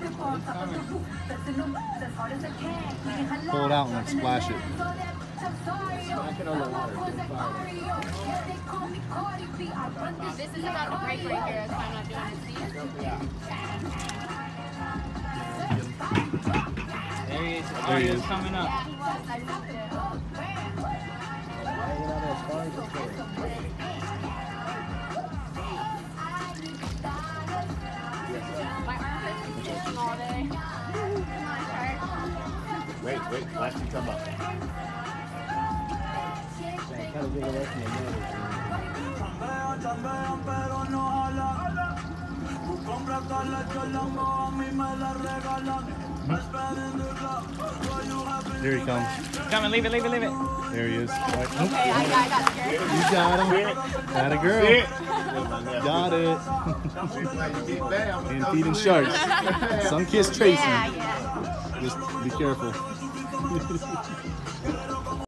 Pull it out and then splash it. Smack it on the water. This is about to break right here. That's why I'm not doing it. See? Yeah. There he is. There he is. Coming up. Yeah, he was. I moved it. My armpits are itching all day. Come on, shark. Wait, last you come up. Kind of dig away from the Here he comes. Come on, leave it. There he is. Right. Nope. Okay, I got scared. You got him. Got a girl. Got it. And feeding sharks. Sun kissed Tracey. Yeah. Just be careful.